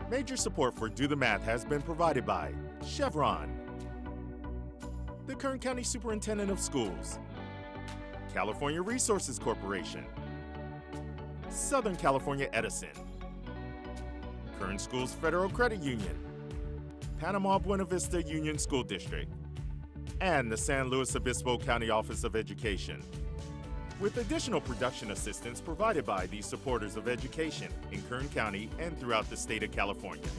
Major support for Do the Math has been provided by Chevron, the Kern County Superintendent of Schools, California Resources Corporation, Southern California Edison, Kern Schools Federal Credit Union, Panama Buena Vista Union School District, and the San Luis Obispo County Office of Education, with additional production assistance provided by the supporters of education in Kern County and throughout the state of California.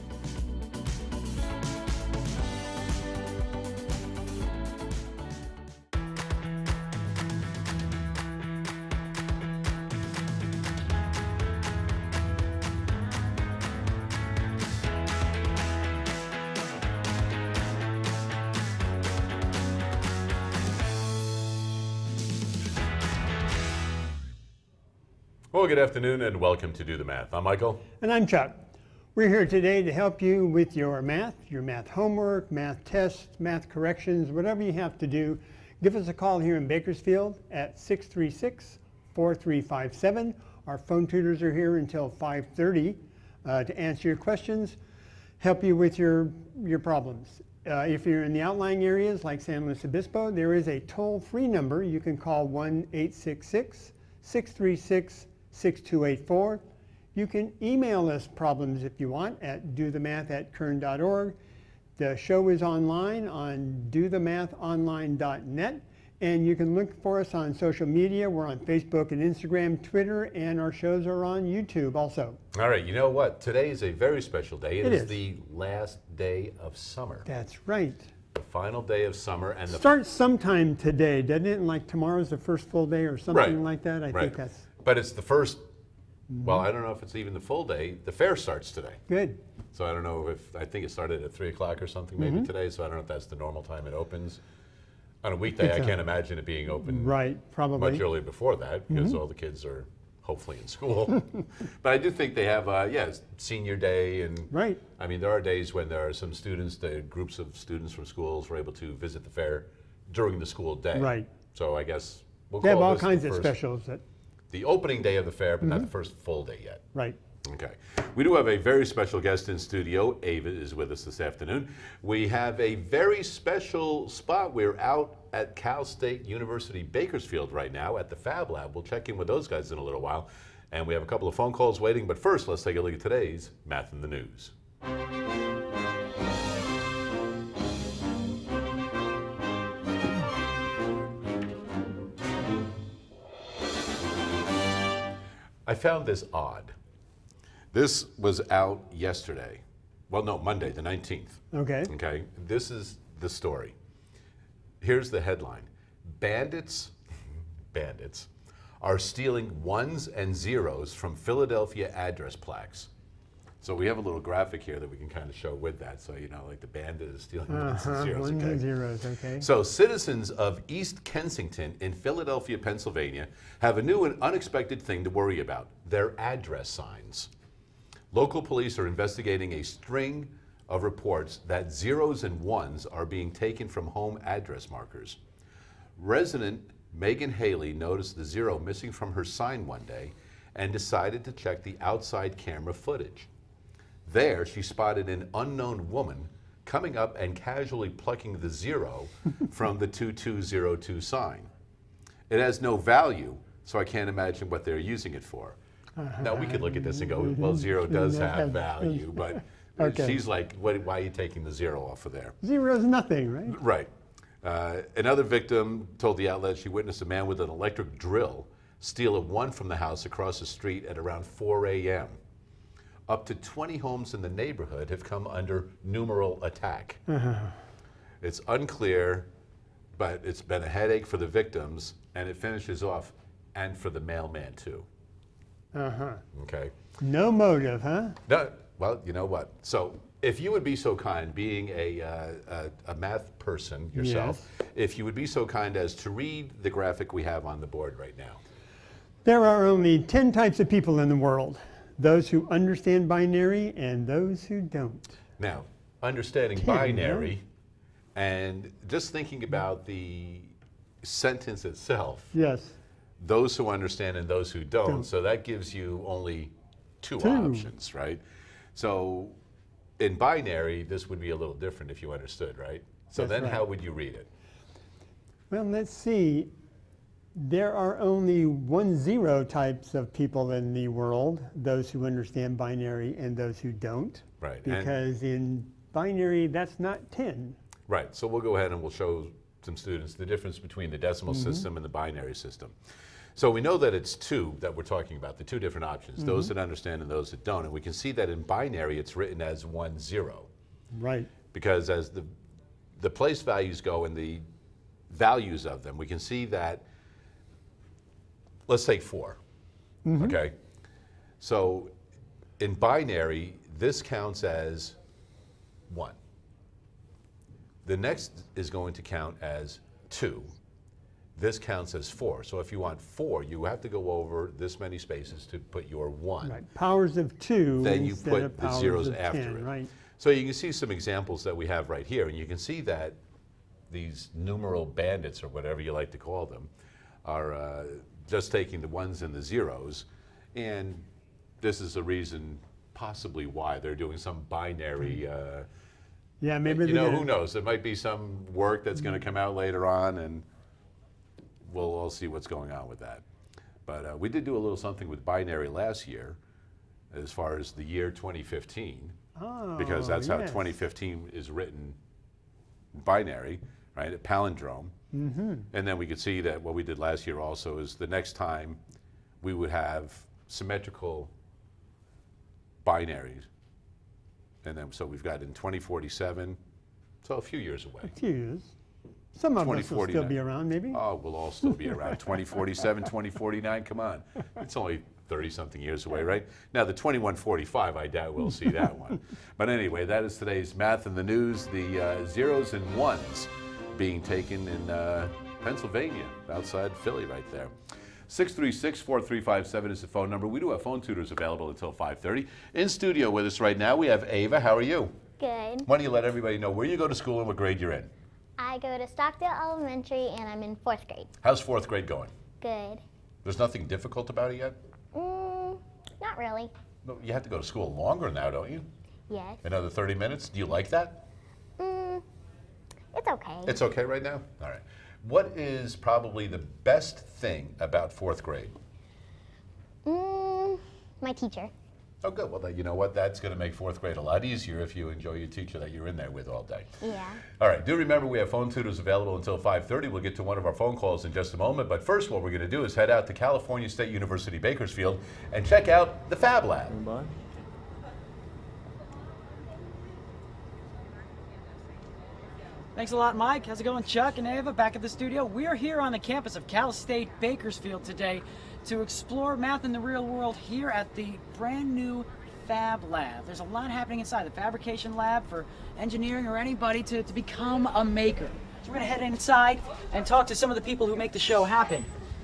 Well, good afternoon and welcome to Do the Math. I'm Michael. And I'm Chuck. We're here today to help you with your math homework, math tests, math corrections, whatever you have to do. Give us a call here in Bakersfield at 636-4357. Our phone tutors are here until 5:30 to answer your questions, help you with your problems. If you're in the outlying areas like San Luis Obispo, there is a toll-free number. You can call 1-866-636-6284. You can email us problems if you want at dothemath@kern.org. The show is online on dothemathonline.net, and you can look for us on social media. We're on Facebook and Instagram, Twitter, and our shows are on YouTube also. All right, you know what? Today is a very special day. It is the last day of summer. That's right. The final day of summer. And starts sometime today, doesn't it? And like tomorrow's the first full day or something like that. I think that's... But it's the first, well, I don't know if it's even the full day. The fair starts today. Good. So I don't know if, I think it started at 3 o'clock or something maybe today, so I don't know if that's the normal time it opens. On a weekday, I can't imagine it being open probably much earlier before that because all the kids are hopefully in school. But I do think they have, senior day. And I mean, there are days when there are some students, groups of students from schools were able to visit the fair during the school day. Right. So I guess we'll they call have all this kinds of specials. The opening day of the fair, but not the first full day yet. Right. Okay. We do have a very special guest in studio. Ava is with us this afternoon. We have a very special spot. We're out at Cal State University Bakersfield right now at the FabLab. We'll check in with those guys in a little while. And we have a couple of phone calls waiting. But first, let's take a look at today's Math in the News. I found this odd. This was out yesterday. Well, no, Monday, the 19th. Okay. Okay. This is the story. Here's the headline. Bandits are stealing ones and zeros from Philadelphia address plaques. So we have a little graphic here that we can kind of show with that. So, you know, like the bandit is stealing ones and zeros. Ones and zeros, okay. So citizens of East Kensington in Philadelphia, Pennsylvania have a new and unexpected thing to worry about, their address signs. Local police are investigating a string of reports that zeros and ones are being taken from home address markers. Resident Megan Haley noticed the zero missing from her sign one day and decided to check the outside camera footage. There, she spotted an unknown woman coming up and casually plucking the zero from the 2202 sign. It has no value, so I can't imagine what they're using it for. Now, we could look at this and go, well, zero does have value, but she's like, why are you taking the zero off of there? Zero's nothing, right? Right. Another victim told the outlet she witnessed a man with an electric drill steal a one from the house across the street at around 4 a.m. Up to 20 homes in the neighborhood have come under numeral attack. It's unclear, but it's been a headache for the victims, and it finishes off, and for the mailman too. Okay. No motive, huh? No, well, you know what? So if you would be so kind, being a math person yourself, if you would be so kind as to read the graphic we have on the board right now. There are only 10 types of people in the world. Those who understand binary and those who don't. Now, understanding binary and just thinking about the sentence itself. Yes. Those who understand and those who don't. So that gives you only two options, right? So in binary, this would be a little different if you understood, right? So That's then right. how would you read it? Well, let's see. There are only 1-0 types of people in the world, those who understand binary and those who don't. Right. Because in binary, that's not 10. Right. So we'll go ahead and we'll show some students the difference between the decimal system and the binary system. So we know that it's two that we're talking about, the two different options, those that understand and those that don't. And we can see that in binary, it's written as 1-0. Right. Because as the place values go and the values of them, we can see that, let's take 4, okay? So in binary, this counts as 1. The next is going to count as 2. This counts as 4. So if you want 4, you have to go over this many spaces to put your 1. Right. Powers of 2 Then you instead put of the powers zeros of after 10, it. right? So you can see some examples that we have right here, and you can see that these numeral bandits, or whatever you like to call them, are just taking the 1s and the 0s, and this is the reason possibly why they're doing some binary. Yeah, maybe you know, who knows? There might be some work that's going to come out later on, and we'll all see what's going on with that. But we did do a little something with binary last year, as far as the year 2015, because that's how 2015 is written binary, right? A palindrome. And then we could see that what we did last year also is the next time we would have symmetrical binaries. And then, so we've got in 2047, so a few years away. A few years. Some of us will still be around, maybe. Oh, we'll all still be around. 2047, 2049, come on. It's only 30-something years away, right? Now, the 2145, I doubt we'll see that one. But anyway, that is today's Math in the News. The zeros and ones being taken in Pennsylvania, outside Philly right there. 636-4357 is the phone number. We do have phone tutors available until 5:30. In studio with us right now, we have Ava. How are you? Good. Why don't you let everybody know where you go to school and what grade you're in? I go to Stockdale Elementary and I'm in 4th grade. How's 4th grade going? Good. There's nothing difficult about it yet? Not really. No, you have to go to school longer now, don't you? Yes. Another 30 minutes? Do you like that? It's okay. It's okay right now? All right. What is probably the best thing about 4th grade? My teacher. Oh, good. Well, you know what? That's going to make 4th grade a lot easier if you enjoy your teacher that you're in there with all day. Yeah. All right. Do remember we have phone tutors available until 5:30. We'll get to one of our phone calls in just a moment. But first, what we're going to do is head out to California State University, Bakersfield, and check out the FabLab. Bye. Thanks a lot, Mike. How's it going, Chuck and Ava? Back at the studio. We're here on the campus of Cal State Bakersfield today to explore math in the real world here at the brand new Fab Lab. There's a lot happening inside the fabrication lab for engineering or anybody to become a maker. So we're going to head inside and talk to some of the people who make the show happen.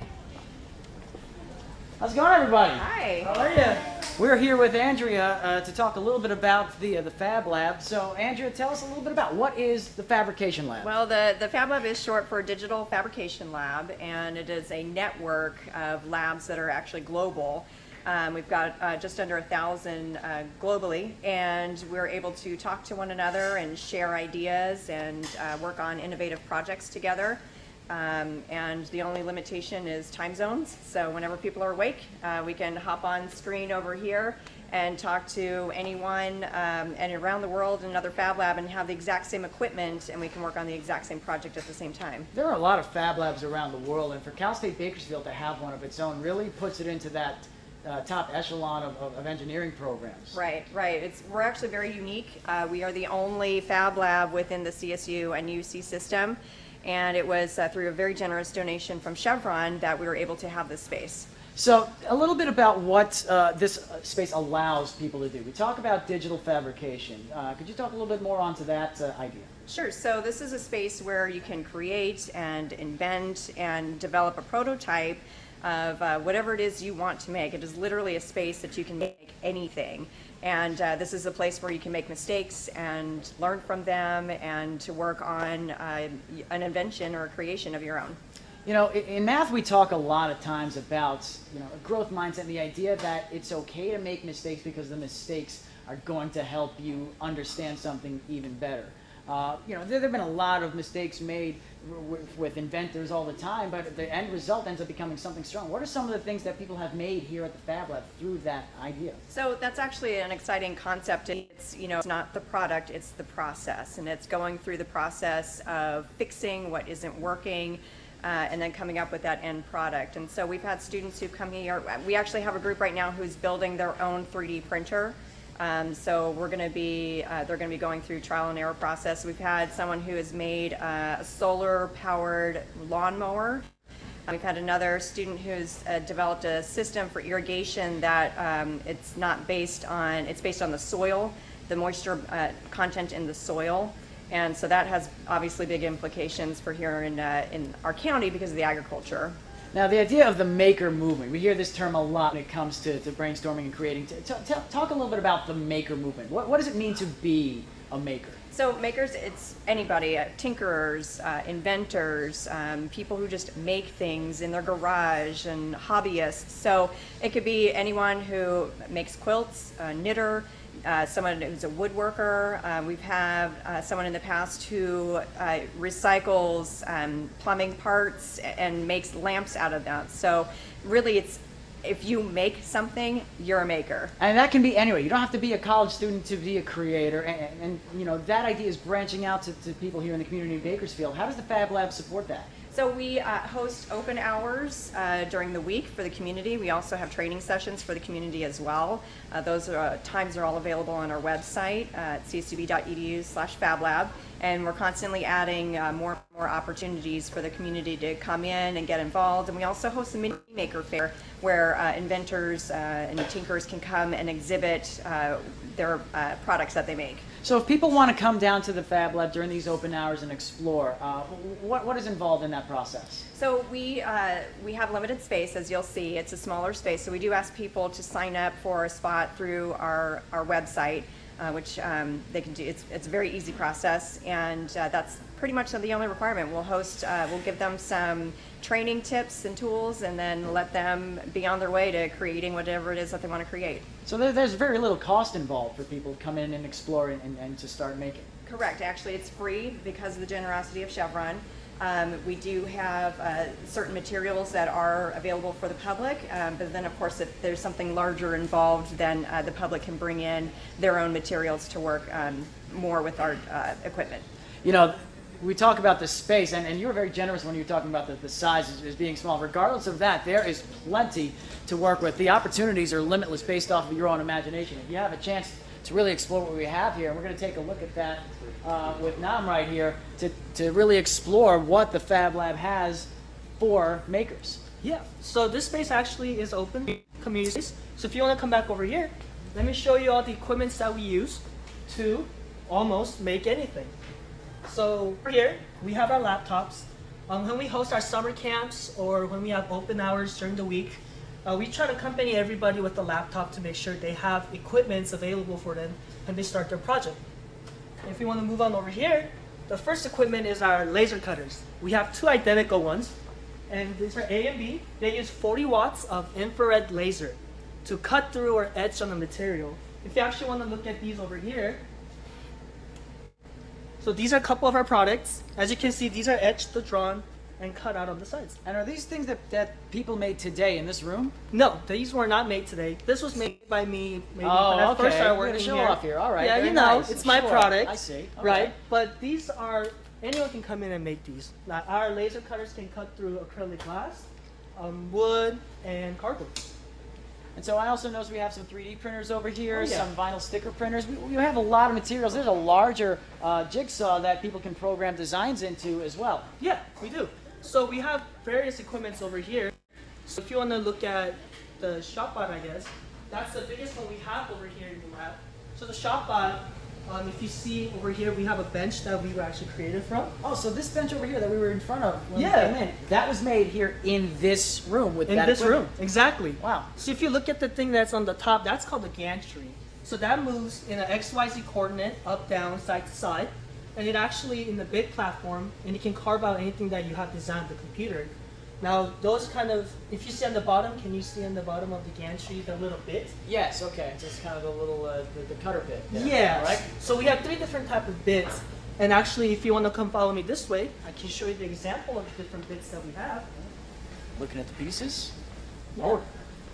How's it going, everybody? Hi. How are you? We're here with Andrea to talk a little bit about the Fab Lab. So, Andrea, tell us a little bit about what is the Fabrication Lab? Well, the Fab Lab is short for Digital Fabrication Lab, and it is a network of labs that are actually global. We've got just under 1,000 globally, and we're able to talk to one another and share ideas and work on innovative projects together. And the only limitation is time zones. So whenever people are awake, we can hop on screen over here and talk to anyone and around the world in another Fab Lab and have the exact same equipment, and we can work on the exact same project at the same time. There are a lot of Fab Labs around the world, and for Cal State Bakersfield to have one of its own really puts it into that top echelon of engineering programs. Right, right. We're actually very unique. We are the only Fab Lab within the CSU and UC system. And it was through a very generous donation from Chevron that we were able to have this space. So a little bit about what this space allows people to do. We talk about digital fabrication. Could you talk a little bit more onto that idea? Sure. So this is a space where you can create and invent and develop a prototype of whatever it is you want to make. It is literally a space that you can make anything. And this is a place where you can make mistakes and learn from them and to work on an invention or a creation of your own. You know, in math, we talk a lot of times about, you know, a growth mindset and the idea that it's okay to make mistakes because the mistakes are going to help you understand something even better. You know, there have been a lot of mistakes made with inventors all the time, but the end result ends up becoming something strong. What are some of the things that people have made here at the Fab Lab through that idea? So that's actually an exciting concept. It's, you know, it's not the product, it's the process, and it's going through the process of fixing what isn't working, and then coming up with that end product. And so we've had students who come here. We actually have a group right now who's building their own 3D printer. So we're going to be, they're going to be going through trial and error process. We've had someone who has made a solar-powered lawnmower. We've had another student who's developed a system for irrigation that it's not based on, it's based on the soil, the moisture content in the soil. And so that has obviously big implications for here in our county because of the agriculture. Now, the idea of the maker movement, we hear this term a lot when it comes to brainstorming and creating. Talk a little bit about the maker movement. What does it mean to be a maker? So makers, it's anybody, tinkerers, inventors, people who just make things in their garage, and hobbyists. So it could be anyone who makes quilts, a knitter, someone who's a woodworker. We've had someone in the past who recycles plumbing parts and makes lamps out of that. So really it's, if you make something, you're a maker. And that can be anywhere. You don't have to be a college student to be a creator. And you know, that idea is branching out to people here in the community of Bakersfield. How does the Fab Lab support that? So we host open hours during the week for the community. We also have training sessions for the community as well. Those times are all available on our website at csub.edu/FabLab. And we're constantly adding more and more opportunities for the community to come in and get involved. And we also host a mini maker fair where inventors and tinkers can come and exhibit their products that they make. So if people want to come down to the Fab Lab during these open hours and explore, what is involved in that process? So we have limited space, as you'll see. It's a smaller space, so we do ask people to sign up for a spot through our website, which they can do. It's a very easy process, and that's pretty much the only requirement. We'll give them some training tips and tools, and then let them be on their way to creating whatever it is that they want to create. So there's very little cost involved for people to come in and explore and to start making. Correct. Actually, it's free because of the generosity of Chevron. We do have certain materials that are available for the public, but then of course if there's something larger involved, then the public can bring in their own materials to work more with our equipment. You know, we talk about the space, and you were very generous when you were talking about the size as being small. Regardless of that, there is plenty to work with. The opportunities are limitless based off of your own imagination. If you have a chance to really explore what we have here, and we're going to take a look at that with Nam right here to really explore what the Fab Lab has for makers. Yeah, so this space actually is open community space. So if you want to come back over here, let me show you all the equipments that we use to almost make anything. So here we have our laptops. When we host our summer camps or when we have open hours during the week, we try to accompany everybody with a laptop to make sure they have equipments available for them when they start their project. If we want to move on over here, the first equipment is our laser cutters. We have two identical ones, and these are A and B. They use 40 watts of infrared laser to cut through or etch on the material. If you actually want to look at these over here, so these are a couple of our products. As you can see, these are etched, drawn, and cut out on the sides. And are these things that people made today in this room? No, these were not made today. This was made by me maybe when Oh, I okay. first started We're working gonna show here. off here. All right. Yeah, very you know, nice. it's my Sure. product. I see. Okay. Right? But these are, anyone can come in and make these. Now, our laser cutters can cut through acrylic glass, wood, and cardboard. And so I also noticed we have some 3D printers over here, Oh, yeah. some vinyl sticker printers. We have a lot of materials. There's a larger jigsaw that people can program designs into as well. Yeah, we do. So we have various equipments over here. So if you want to look at the ShopBot, I guess, that's the biggest one we have over here in the lab. So the ShopBot, if you see over here, we have a bench that we were actually created from. Oh, so this bench over here that we were in front of when Yeah. we came in, that was made here in this room with In that this equipment. room, exactly. Wow. So if you look at the thing that's on the top, that's called the gantry. So that moves in an XYZ coordinate, up, down, side to side. And it actually, in the big platform, and you can carve out anything that you have designed with the computer. Now, those kind of, if you see on the bottom, can you see on the bottom of the gantry the little bit? Yes, okay. Just kind of the little, the cutter bit. There. Yeah. Right? So we have 3 different type of bits. And actually, if you want to come follow me this way, I can show you the example of the different bits that we have. Looking at the pieces. Yeah. Oh.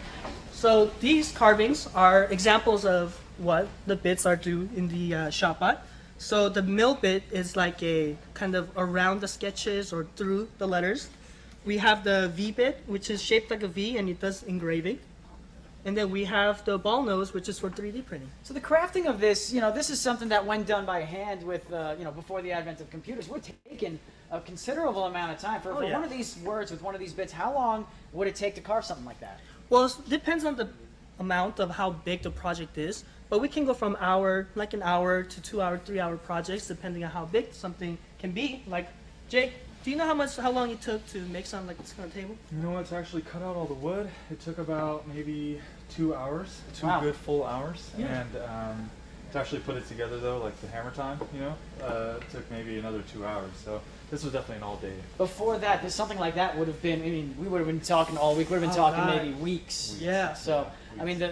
So these carvings are examples of what the bits are due in the shop bot. So the mill bit is like a kind of around the sketches or through the letters. We have the V bit, which is shaped like a V and it does engraving. And then we have the ball nose, which is for 3D printing. So the crafting of this, you know, this is something that when done by hand with, you know, before the advent of computers, would take a considerable amount of time. For one of these words with one of these bits, how long would it take to carve something like that? Well, it depends on the amount of how big the project is. But we can go from like an hour to 2 hour, 3 hour projects, depending on how big something can be. Like, Jake, do you know how long it took to make something like this kind of table? You know what? To actually cut out all the wood, it took about maybe 2 hours, 2 Wow. good full hours. Yeah. And to actually put it together though, like the hammer time, you know, it took maybe another 2 hours. So this was definitely an all day. Before that, something like that would have been, I mean, we would have been talking all week. We would have been talking maybe weeks. Yeah. So, I mean,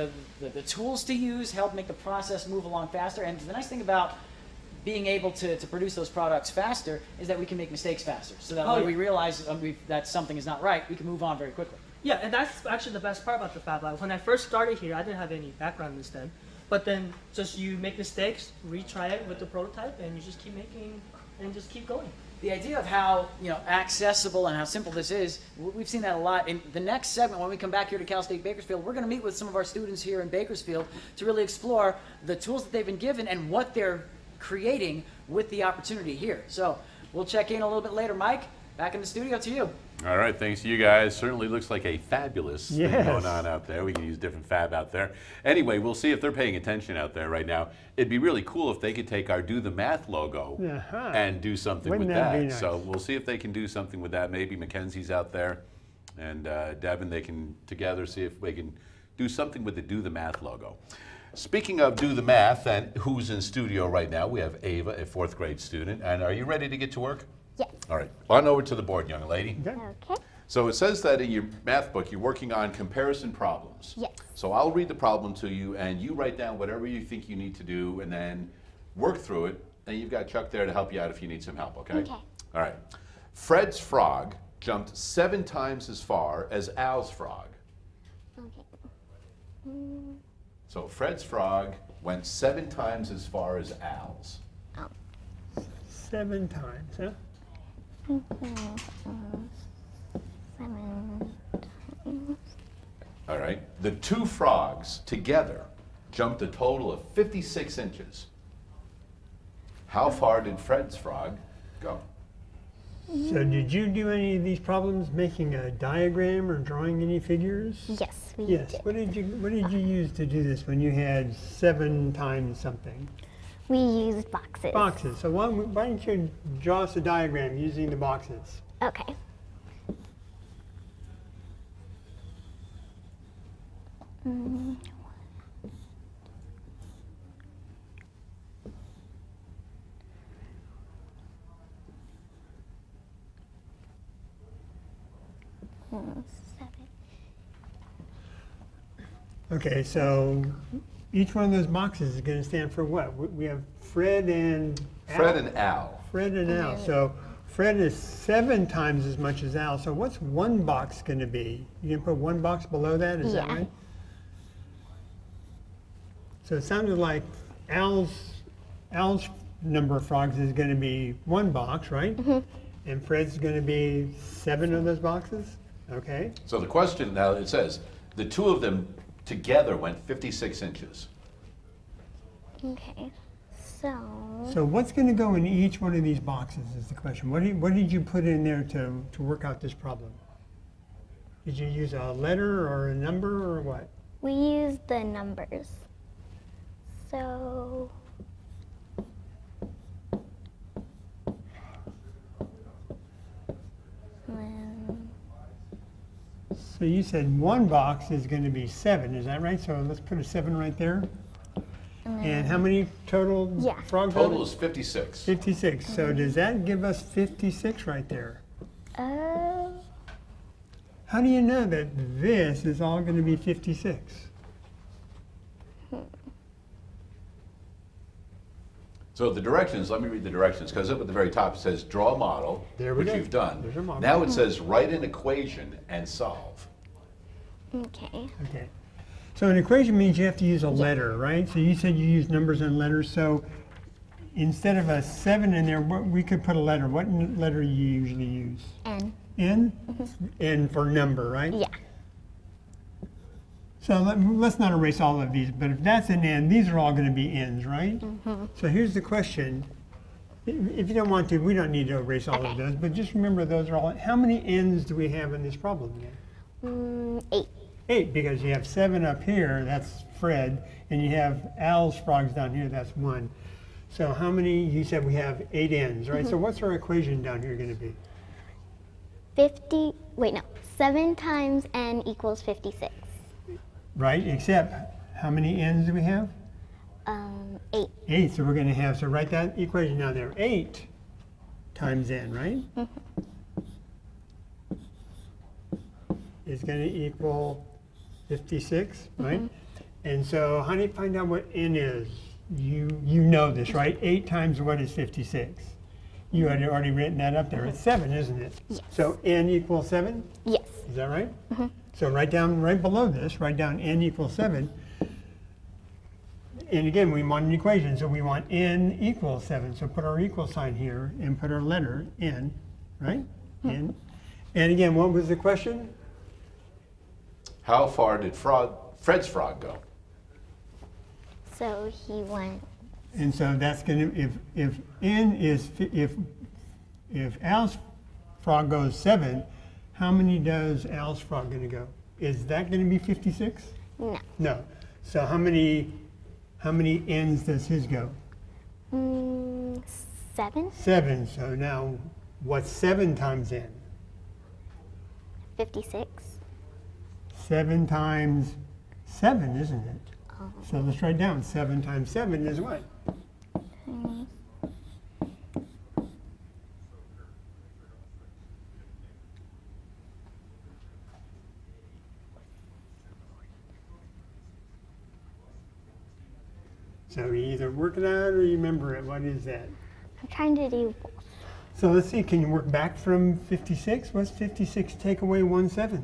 the tools to use help make the process move along faster. And the nice thing about being able to produce those products faster is that we can make mistakes faster. So that when we realize that something is not right, we can move on very quickly. Yeah, and that's actually the best part about the FabLab. When I first started here, I didn't have any background in this then. But then just you make mistakes, retry it with the prototype, and you just keep making and just keep going. The idea of how, you know, accessible and how simple this is, we've seen that a lot. In the next segment, when we come back here to Cal State Bakersfield, we're going to meet with some of our students here in Bakersfield to really explore the tools that they've been given and what they're creating with the opportunity here. So we'll check in a little bit later. Mike, back in the studio to you. All right, thanks to you guys. Certainly looks like a fabulous thing going on out there. We can use different fab out there. Anyway, we'll see if they're paying attention out there right now. It'd be really cool if they could take our Do the Math logo and do something with that. Be nice? So we'll see if they can do something with that. Maybe Mackenzie's out there and Devin, they can together see if we can do something with the Do the Math logo. Speaking of Do the Math, and who's in studio right now, we have Ava, a 4th grade student. And are you ready to get to work? Yes. All right, on over to the board, young lady. Okay. So it says that in your math book, you're working on comparison problems. Yes. So I'll read the problem to you, and you write down whatever you think you need to do, and then work through it. And you've got Chuck there to help you out if you need some help, okay? Okay. All right. Fred's frog jumped 7 times as far as Al's frog. Okay. So Fred's frog went 7 times as far as Al's. 7 times, huh? 7 times. All right. The 2 frogs together jumped a total of 56 inches. How far did Fred's frog go? So did you do any of these problems making a diagram or drawing any figures? Yes, we Yes. did. What did you use to do this when you had 7 times something? We used boxes. Boxes. So why don't you draw us a diagram using the boxes? Okay. Okay, so each one of those boxes is going to stand for what? We have Fred and Al. Fred and Al. Fred and Al. So Fred is 7 times as much as Al. So what's one box going to be? You can put one box below that, is that right? So it sounded like Al's number of frogs is going to be 1 box, right? And Fred's going to be 7 of those boxes? Okay. So the question now, it says, the 2 of them together went 56 inches. Okay. So what's going to go in each one of these boxes is the question. What did you put in there to work out this problem? Did you use a letter or a number or what? We used the numbers. So So you said 1 box is going to be 7, is that right? So let's put a 7 right there. And how many total frogs? Total is 56. 56. So does that give us 56 right there? How do you know that this is all going to be 56? So the directions, let me read the directions, because up at the very top it says draw a model, There we which go. you've done. There's your model. Now it says write an equation and solve. Okay. Okay. So an equation means you have to use a letter, right? So you said you use numbers and letters. So instead of a 7 in there, we could put a letter. What letter do you usually use? N. N? N for number, right? Yeah. So let's not erase all of these, but if that's an N, these are all going to be N's, right? So here's the question. If you don't want to, we don't need to erase all of those, but just remember those are all. How many N's do we have in this problem then? 8. 8, because you have 7 up here, that's Fred, and you have Al's frogs down here, that's 1. So how many, you said we have 8 N's, right? So what's our equation down here going to be? 7 times N equals 56. Right, except how many N's do we have? 8. 8, so we're going to have, so write that equation down there, 8 times N, right? Is going to equal 56, right? And so how do you find out what N is? You know this, right? 8 times what is 56? You had already written that up there. It's 7, isn't it? Yes. So N equals 7? Yes. Is that right? So write down, right below this, write down N equals 7. And again, we want an equation, so we want N equals 7. So put our equal sign here and put our letter N, right? N. And again, what was the question? How far did Fred's frog go? So he went. And so that's going to, if N is, if Al's frog goes 7, how many does Al's frog going to go? Is that going to be 56? No. No. So how many N's does his go? 7. 7. So now, what's 7 times N? 56. 7 times 7, isn't it? So let's write down 7 times 7 is what? So you either work it out or you remember it. What is that? I'm trying to do both. So let's see, can you work back from 56? What's 56 take away 1/7?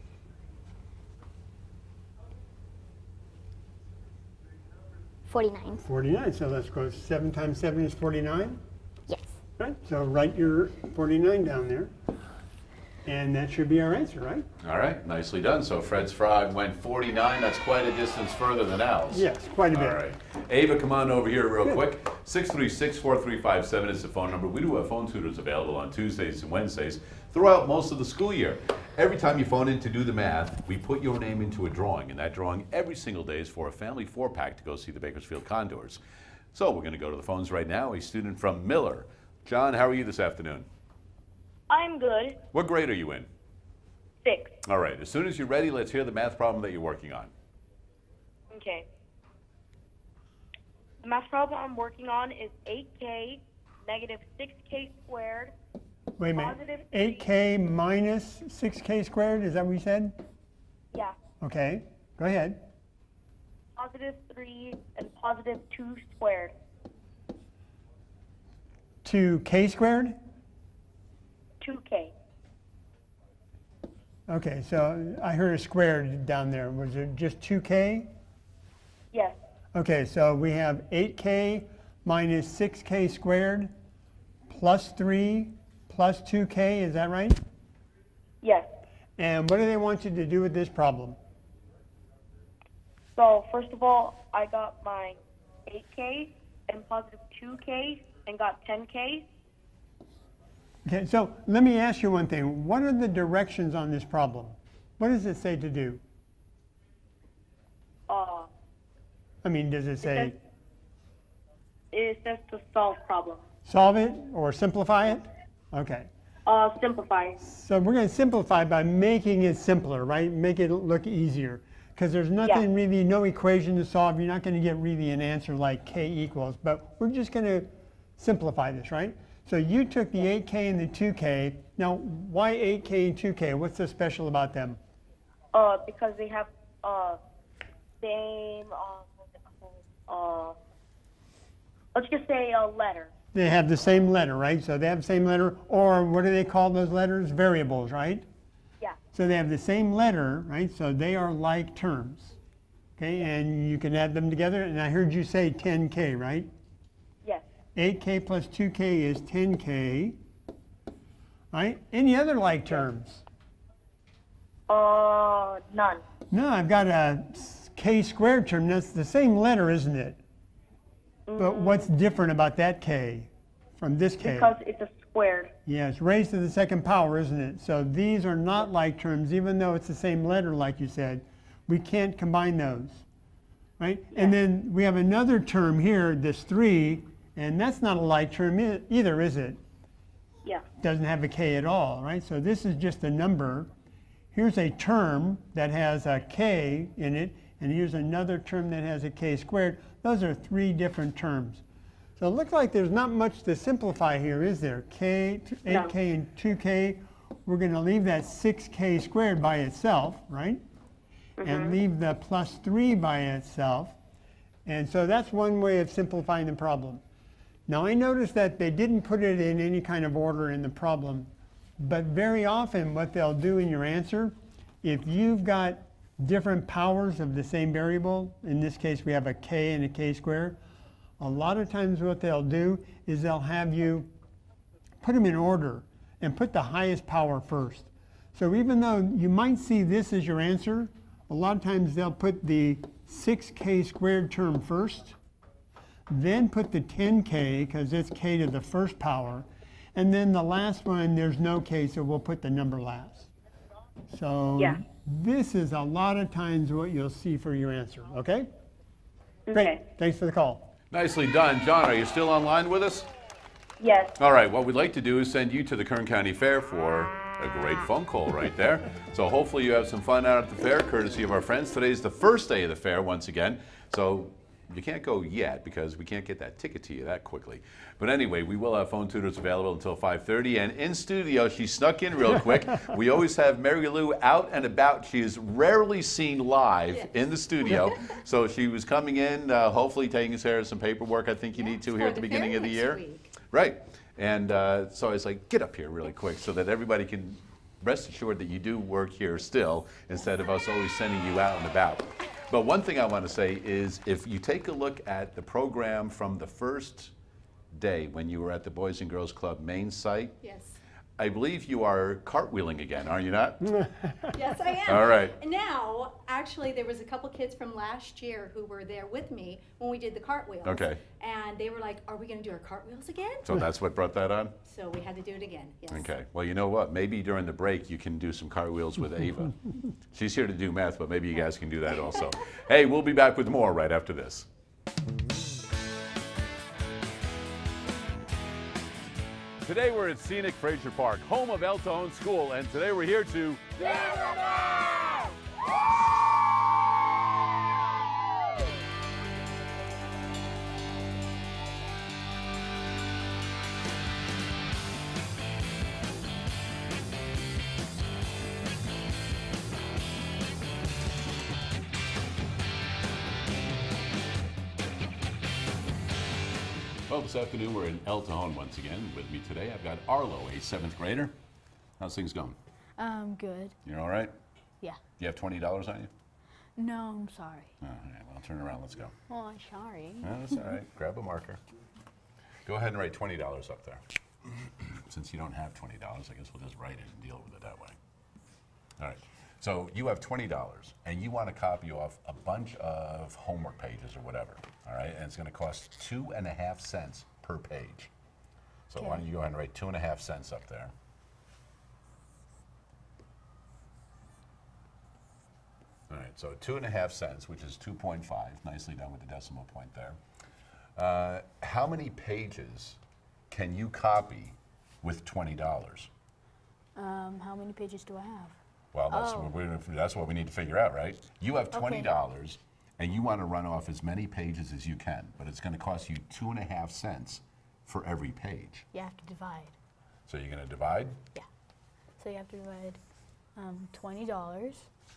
49. 49. So let's go 7 times 7 is 49. Yes. Right? So write your 49 down there. And that should be our answer, right? All right, nicely done. So Fred's frog went 49. That's quite a distance further than Al's. Yes, quite a bit. All right. Ava, come on over here real quick. 636-4357 is the phone number. We do have phone tutors available on Tuesdays and Wednesdays throughout most of the school year. Every time you phone in to do the math, we put your name into a drawing, and that drawing every single day is for a family 4-pack to go see the Bakersfield Condors. So we're going to go to the phones right now. A student from Miller. John, how are you this afternoon? I'm good. What grade are you in? 6. All right, as soon as you're ready, let's hear the math problem that you're working on. Okay. The math problem I'm working on is 8k negative 6k squared. Wait a minute. Positive 8k minus 6k squared, is that what you said? Yeah. Okay, go ahead. Positive 3 and positive 2 squared. 2k squared? 2k. Okay, so I heard a squared down there. Was it just 2k? Yes. Okay, so we have 8k minus 6k squared plus 3 plus 2k, is that right? Yes. And what do they want you to do with this problem? So first of all, I got my 8k and positive 2k and got 10k. Okay, so let me ask you one thing. What are the directions on this problem? What does it say to do? I mean, does it say It says to solve problem. solve it or simplify it? Okay. Simplify. So we're going to simplify by making it simpler, right? Make it look easier. Because there's nothing really, no equation to solve. You're not going to get really an answer like k equals. But we're just going to simplify this, right? So you took the 8K and the 2K. Now, why 8K and 2K? What's so special about them? Because they have same, what's it called? Let's just say a letter. They have the same letter, right? So they have the same letter, or what do they call those letters? Variables, right? Yeah. So they have the same letter, right? So they are like terms, okay? And you can add them together. And I heard you say 10K, right? Yes. 8K plus 2K is 10K, right? Any other like terms? None. No, I've got a K squared term. That's the same letter, isn't it? But what's different about that K from this K? Because it's a squared. Yeah, it's raised to the second power, isn't it? So these are not like terms, even though it's the same letter, like you said. We can't combine those, right? Yeah. And then we have another term here, this 3, and that's not a like term either, is it? Yeah. Doesn't have a K at all, right? So this is just a number. Here's a term that has a K in it, and here's another term that has a K squared. Those are 3 different terms. So it looks like there's not much to simplify here, is there? 8K and 2K, we're going to leave that 6K squared by itself, right? And leave the plus 3 by itself. And so that's one way of simplifying the problem. Now I noticed that they didn't put it in any kind of order in the problem, but very often what they'll do in your answer, if you've got different powers of the same variable, in this case we have a K and a K squared, a lot of times what they'll do is they'll have you put them in order and put the highest power first. So even though you might see this as your answer, a lot of times they'll put the 6K squared term first, then put the 10K, because it's K to the first power, and then the last one, there's no K, so we'll put the number last. So yeah. This is a lot of times what you'll see for your answer, okay? Great, thanks for the call. Nicely done. John, are you still online with us? Yes. All right, what we'd like to do is send you to the Kern County Fair for a great phone call right there. So hopefully you have some fun out at the fair, courtesy of our friends. Today's the first day of the fair once again, so you can't go yet because we can't get that ticket to you that quickly. But anyway, we will have phone tutors available until 5:30. And in studio, she snuck in real quick. We always have Mary Lou out and about. She is rarely seen live in the studio. So she was coming in, hopefully taking care of some paperwork I think you need to here at the beginning of the year. Right. And so I was like, get up here really quick so that everybody can rest assured that you do work here still instead of us always sending you out and about. But one thing I want to say is if you take a look at the program from the first day when you were at the Boys and Girls Club main site, yes. I believe you are cartwheeling again, are you not? Yes, I am. All right. Now, actually, there was a couple kids from last year who were there with me when we did the cartwheels. Okay. And they were like, are we going to do our cartwheels again? So that's what brought that on? So we had to do it again, yes. Okay. Well, you know what? Maybe during the break you can do some cartwheels with Ava. She's here to do math, but maybe you guys can do that also. Hey, we'll be back with more right after this. Today we're at scenic Fraser Park, home of El Cajon School, and today we're here to... Well, this afternoon we're in El Cajon once again. With me today I've got Arlo, a 7th grader. How's things going? Good. You're all right? Yeah. You have $20 on you? No, I'm sorry. All right, well, turn around, let's go. Oh, I'm sorry. No, that's all right. Grab a marker. Go ahead and write $20 up there. Since you don't have $20, I guess we'll just write it and deal with it that way. All right. So you have $20, and you want to copy off a bunch of homework pages or whatever, all right? And it's going to cost 2.5 cents per page. So why don't you go ahead and write 2.5 cents up there. All right, so 2.5 cents, which is 2.5, nicely done with the decimal point there. How many pages can you copy with $20? How many pages do I have? Well, that's what we need to figure out, right? You have $20, and you want to run off as many pages as you can, but it's going to cost you 2.5 cents for every page. You have to divide. So you're going to divide? Yeah. So you have to divide $20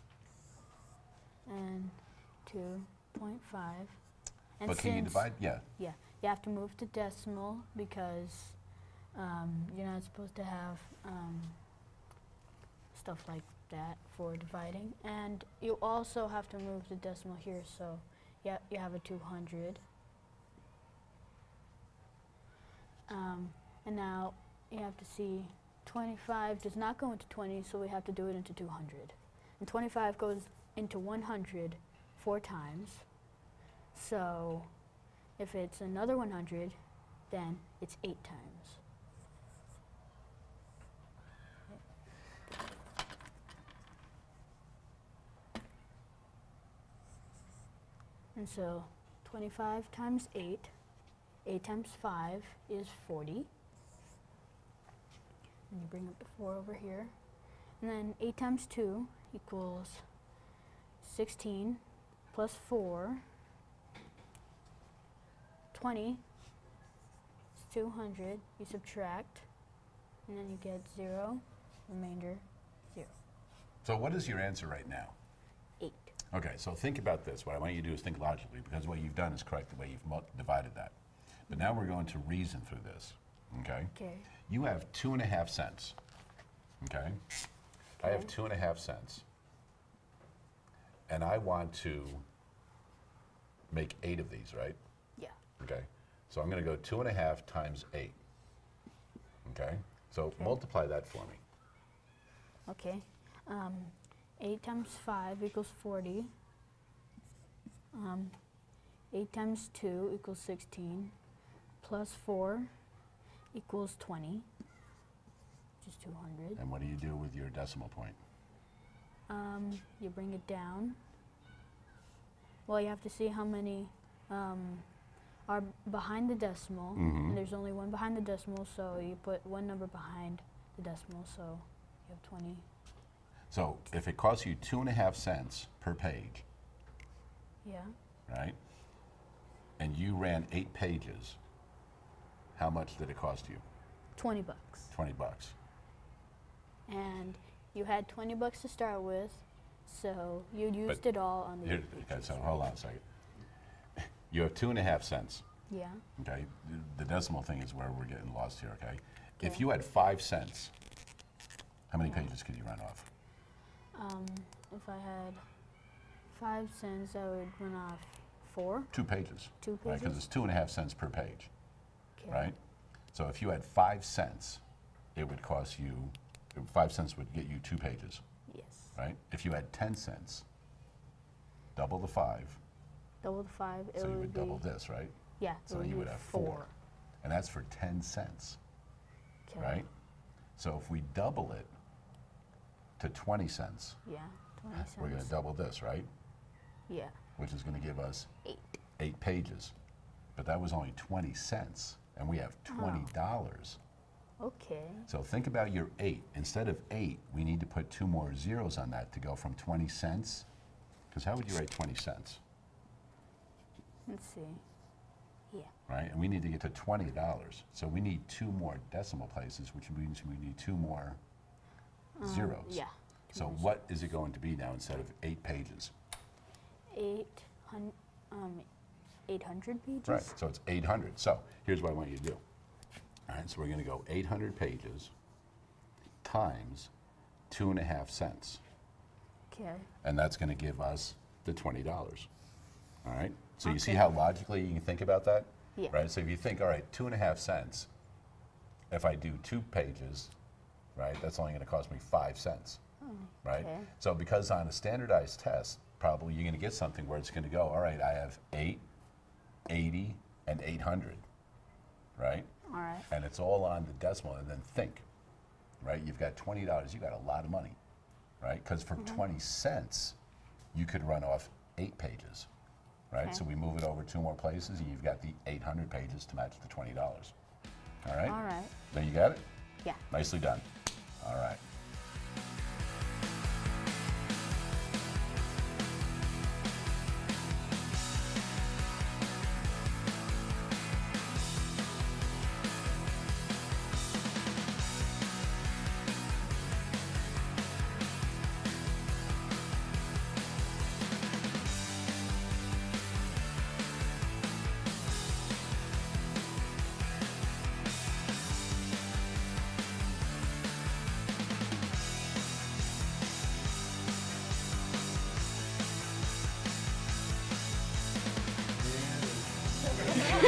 and 2.5. And But can you divide? Yeah. Yeah. You have to move to decimal because you're not supposed to have stuff like that for dividing. And you also have to move the decimal here, so yeah, you have a 200. And now you have to see 25 does not go into 20, so we have to do it into 200. And 25 goes into 100 4 times. So if it's another 100, then it's 8 times. And so 25 times 8, 8 times 5 is 40. And you bring up the 4 over here. And then 8 times 2 equals 16 plus 4, 20 is 200. You subtract, and then you get 0, remainder 0. So what is your answer right now? 8. Okay, so think about this. What I want you to do is think logically, because what you've done is correct the way you've divided that. But now we're going to reason through this, okay? Okay. You have 2.5 cents, okay? I have 2.5 cents. And I want to make 8 of these, right? Yeah. Okay, so I'm going to go 2.5 times 8, okay? So multiply that for me. Okay. 8 times 5 equals 40. 8 times 2 equals 16. Plus 4 equals 20, which is 200. And what do you do with your decimal point? You bring it down. Well, you have to see how many are behind the decimal. And there's only one behind the decimal, so you put one number behind the decimal, so you have 20. So if it costs you 2.5 cents per page, Yeah. right? And you ran 8 pages, how much did it cost you? 20 bucks. 20 bucks. And you had 20 bucks to start with, so you used it all on the Here, okay, so hold on a second. You have 2.5 cents. Yeah. Okay, the decimal thing is where we're getting lost here, okay? If you had 5 cents, how many pages could you run off? If I had 5 cents, I would run off 4. 2 pages. 2 pages? Right, because it's 2.5 cents per page, Okay. right? So if you had 5 cents, it would cost you, 5 cents would get you 2 pages, Yes. right? If you had 10 cents, double the 5, Double the 5, it so you would would be, double this, right? yeah, it So would you be would have 4. And that's for 10 cents, Okay. right? So if we double it to 20 cents, Yeah, 20 cents. we're going to double this, right? Yeah, Which is going to give us 8. 8 pages. But that was only 20 cents, and we have $20. Okay. So think about your 8. Instead of 8, we need to put 2 more zeros on that to go from 20 cents. Because how would you write 20 cents? Let's see. Yeah. Right? And we need to get to $20. So we need 2 more decimal places, which means we need 2 more zeros. Yeah. So what is it going to be now instead of 8 pages? 800 pages? Right, so it's 800. So here's what I want you to do. All right, so we're going to go 800 pages times 2.5 cents. Okay. And that's going to give us the $20. All right? So you see Okay. how logically you can think about that? Yeah. Right? So if you think, all right, 2.5 cents, if I do 2 pages, right, that's only going to cost me 5 cents. Right? okay. So because on a standardized test, probably you're going to get something where it's going to go, all right, I have 8, 80, and 800. Right? All right. And it's all on the decimal, and then think, right? You've got $20, you got a lot of money, right? Because for 20 cents, you could run off 8 pages, right? Okay. So we move it over 2 more places, and you've got the 800 pages to match the $20. All right? All right. Then you got it? Yeah. Nicely done. All right.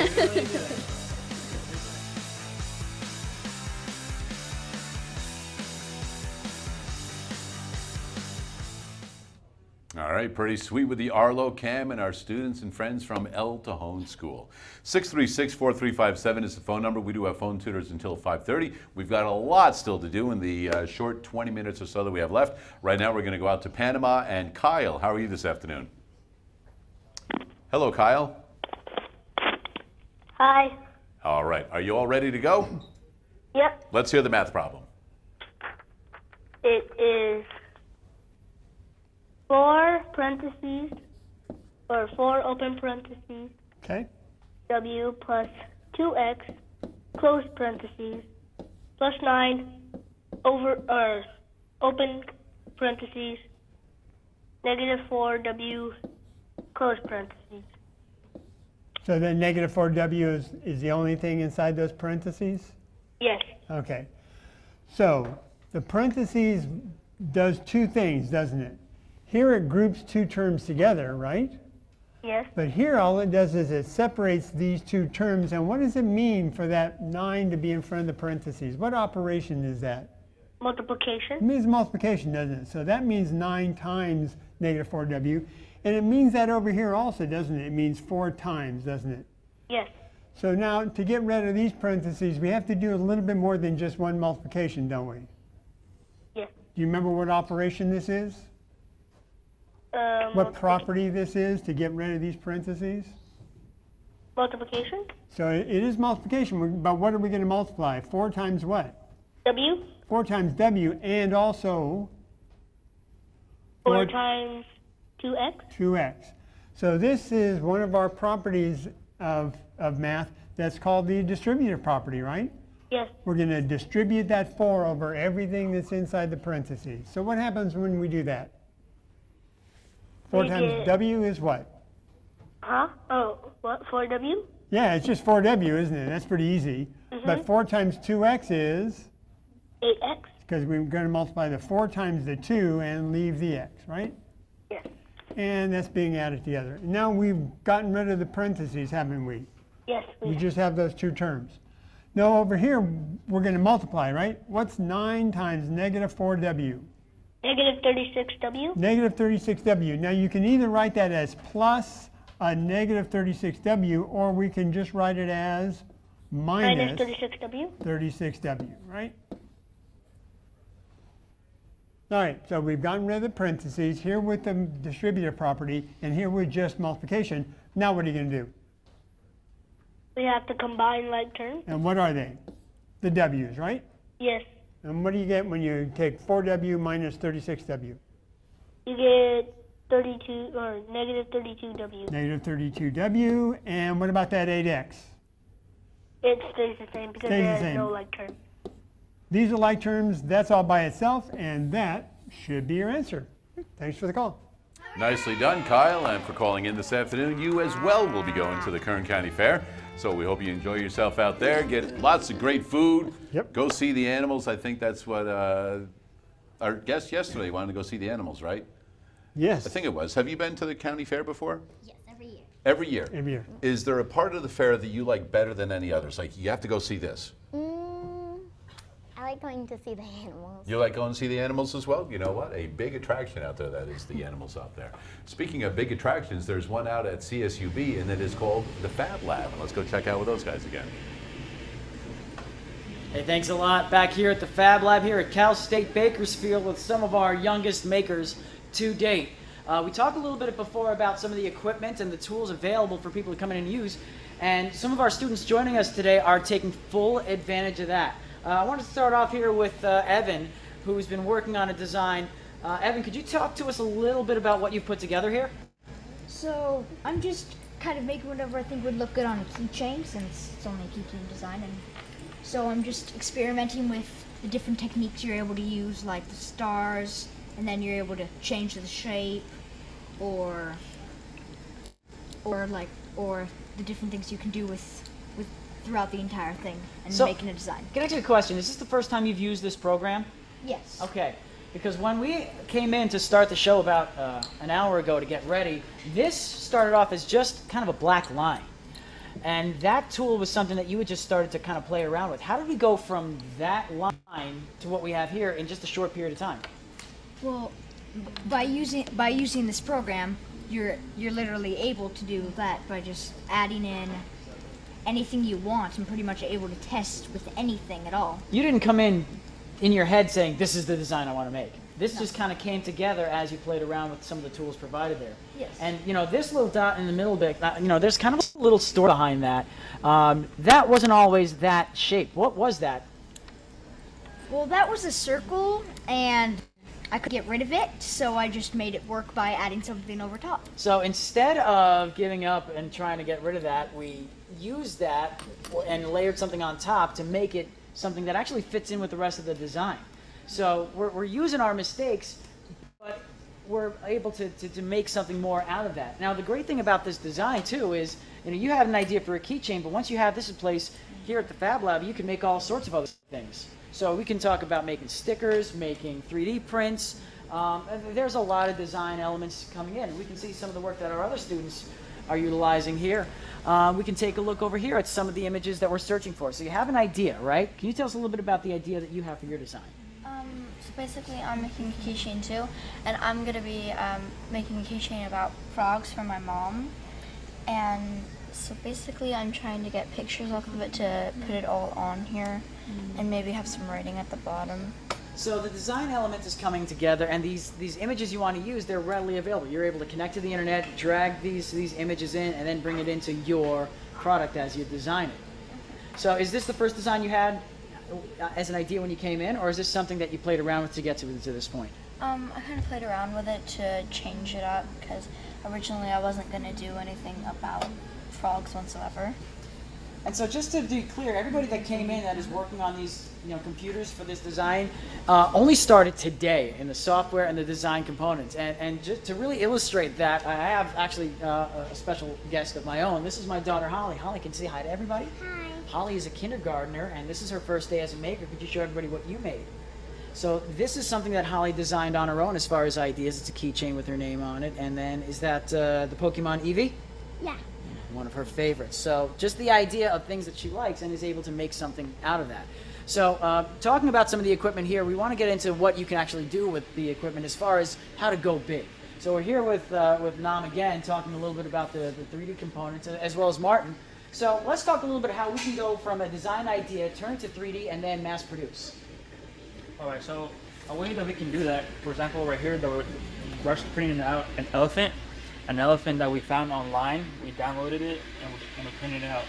All right, pretty sweet with the Arlo Cam and our students and friends from El Cajon School. 636-4357 is the phone number. We do have phone tutors until 5:30. We've got a lot still to do in the short 20 minutes or so that we have left. Right now we're going to go out to Panama. And Kyle, how are you this afternoon? Hello, Kyle. Hi. All right, are you all ready to go? Yep. Let's hear the math problem. It is 4 parentheses, or 4 open parentheses, Okay. W plus 2x, close parentheses, plus 9 over, or open parentheses, negative 4w, close parentheses. So then negative 4w is the only thing inside those parentheses? Yes. Okay. So the parentheses does two things, doesn't it? Here it groups two terms together, right? Yes. But here all it does is it separates these two terms. And what does it mean for that 9 to be in front of the parentheses? What operation is that? Multiplication. It means multiplication, doesn't it? So that means 9 times negative 4w. And it means that over here also, doesn't it? It means 4 times, doesn't it? Yes. So now to get rid of these parentheses, we have to do a little bit more than just one multiplication, don't we? Yes. Do you remember what operation this is? What property this is to get rid of these parentheses? Multiplication. So it is multiplication, but what are we going to multiply? 4 times what? W. 4 times w, and also 4 times 2x. 2x. So this is one of our properties of math that's called the distributive property, right? Yes. We're going to distribute that 4 over everything that's inside the parentheses. So what happens when we do that? 4 times w is what? Huh? Oh, what? 4w? Yeah, it's just 4w, isn't it? That's pretty easy. But 4 times 2x is? 8x. Because we're going to multiply the 4 times the 2 and leave the x, right? Yes. And that's being added together. Now we've gotten rid of the parentheses, haven't we? Yes. We just have those two terms. Now over here, we're going to multiply, right? What's 9 times negative 4w? Negative 36w. Negative 36w. Now you can either write that as plus a negative 36w, or we can just write it as minus 36w. 36w, right? All right, so we've gotten rid of the parentheses here with the distributive property, and here with just multiplication. Now what are you going to do? We have to combine like terms. And what are they? The w's, right? Yes. And what do you get when you take 4w minus 36w? You get 32, or negative 32w. Negative 32w. And what about that 8x? It stays the same because Stays the there's same. no like term. These are like terms. That's all by itself, and that should be your answer. Thanks for the call. Nicely done, Kyle, and for calling in this afternoon. You as well will be going to the Kern County Fair. So we hope you enjoy yourself out there. Get lots of great food. Yep. Go see the animals. I think that's what our guest yesterday wanted to go see the animals, right? Yes. I think it was. Have you been to the county fair before? Yes, every year. Every year? Every year. Is there a part of the fair that you like better than any others? Like, you have to go see this. I like going to see the animals. You like going to see the animals as well? You know what? A big attraction out there, that is the animals out there. Speaking of big attractions, there's one out at CSUB, and it is called the FabLab. Let's go check out with those guys again. Hey, thanks a lot. Back here at the Fab Lab here at Cal State Bakersfield with some of our youngest makers to date. We talked a little bit before about some of the equipment and the tools available for people to come in and use, and some of our students joining us today are taking full advantage of that. I want to start off here with Evan, who's been working on a design. Evan, could you talk to us a little bit about what you've put together here? So I'm just kind of making whatever I think would look good on a keychain, since it's only a keychain design. And so I'm just experimenting with the different techniques you're able to use, like the stars, and then you're able to change the shape, or the different things you can do with throughout the entire thing and making a design. Can I ask you a question? Is this the first time you've used this program? Yes. Okay, because when we came in to start the show about an hour ago to get ready, this started off as just kind of a black line. And that tool was something that you had just started to kind of play around with. How did we go from that line to what we have here in just a short period of time? Well, by using this program, you're literally able to do that by just adding in anything you want and pretty much able to test with anything at all. You didn't come in your head saying, this is the design I want to make. This just kind of came together as you played around with some of the tools provided there. Yes. And you know, this little dot in the middle bit, you know, there's kind of a little story behind that. That wasn't always that shape. What was that? Well, that was a circle, and I could get rid of it, so I just made it work by adding something over top. So instead of giving up and trying to get rid of that, we used that and layered something on top to make it something that actually fits in with the rest of the design. So we're using our mistakes, but we're able to make something more out of that. Now, the great thing about this design, too, is you have an idea for a keychain, but once you have this in place here at the Fab Lab, you can make all sorts of other things. So we can talk about making stickers, making 3D prints. There's a lot of design elements coming in. We can see some of the work that our other students are utilizing here. We can take a look over here at some of the images that we're searching for. So you have an idea, right? Can you tell us a little bit about the idea that you have for your design? So basically I'm making a keychain too, and I'm going to be making a keychain about frogs for my mom. And so basically I'm trying to get pictures off of it to put it all on here and maybe have some writing at the bottom. So the design element is coming together, and these images you want to use, they're readily available. You're able to connect to the internet, drag these images in, and then bring it into your product as you design it. So is this the first design you had as an idea when you came in, or is this something that you played around with to get to this point? I kind of played around with it to change it up because originally I wasn't going to do anything about frogs whatsoever. And so just to be clear, everybody that came in that is working on these computers for this design only started today in the software and the design components. And just to really illustrate that, I have actually a special guest of my own. This is my daughter, Holly. Holly, can you say hi to everybody? Hi. Holly is a kindergartner, and this is her first day as a maker. Could you show everybody what you made? So this is something that Holly designed on her own as far as ideas. It's a keychain with her name on it. And then is that the Pokemon Eevee? Yeah. One of her favorites. So just the idea of things that she likes and is able to make something out of that. So talking about some of the equipment here, we want to get into what you can actually do with the equipment as far as how to go big. So we're here with Nam again, talking a little bit about the 3D components, as well as Martin. So let's talk a little bit how we can go from a design idea, turn to 3D, and then mass produce. All right, so a way that we can do that, for example, right here, we're printing out an elephant that we found online. We downloaded it and we printed it out.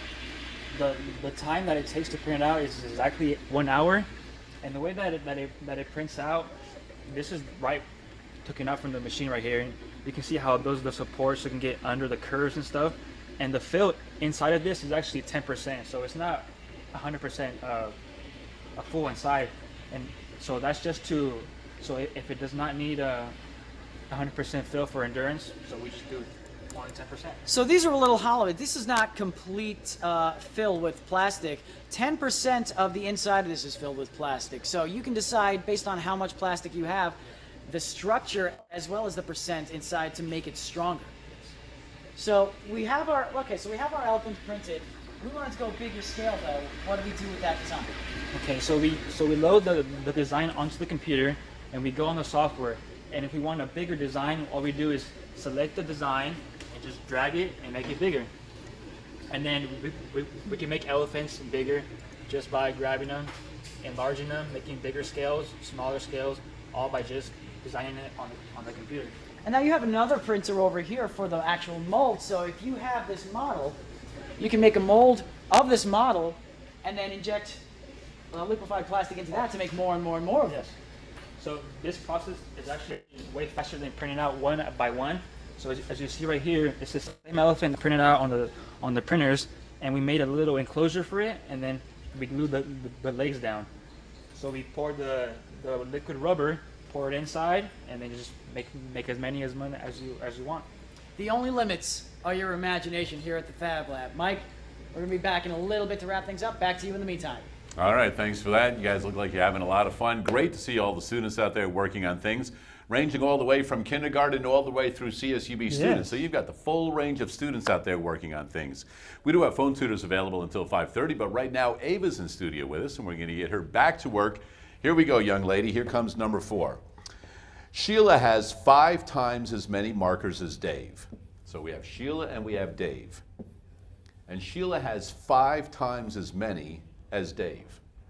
The time that it takes to print it out is exactly 1 hour, and the way that it prints out, this is taken out from the machine right here. You can see how those are the supports, so you can get under the curves and stuff. And the fill inside of this is actually 10%, so it's not 100% a full inside. And so that's just so if it does not need a 100% fill for endurance, so we just do only 10%. So these are a little hollow. This is not complete fill with plastic. 10% of the inside of this is filled with plastic. So you can decide based on how much plastic you have, the structure as well as the percent inside to make it stronger. So we have our elephant printed. We wanted to go bigger scale though. What do we do with that design? Okay, so we load the design onto the computer and we go on the software. And if we want a bigger design, all we do is select the design and just drag it and make it bigger. And then we can make elephants bigger just by grabbing them, enlarging them, making bigger scales, smaller scales, all by just designing it on the computer. And now you have another printer over here for the actual mold. So if you have this model, you can make a mold of this model and then inject liquefied plastic into that to make more and more and more of it. So this process is actually way faster than printing out one by one. So as you see right here, it's the same elephant printed out on the printers, and we made a little enclosure for it, and then we glued the legs down. So we poured the liquid rubber, pour it inside, and then just make as many as you want. The only limits are your imagination here at the Fab Lab. Mike, we're going to be back in a little bit to wrap things up. Back to you in the meantime. All right, thanks for that. You guys look like you're having a lot of fun. Great to see all the students out there working on things. ranging all the way from kindergarten all the way through CSUB students. Yes. So you've got the full range of students out there working on things. We do have phone tutors available until 5:30, but right now Ava's in studio with us, and we're going to get her back to work. Here we go, young lady. Here comes number 4. Sheila has 5 times as many markers as Dave. So we have Sheila and we have Dave. And Sheila has 5 times as many as Dave.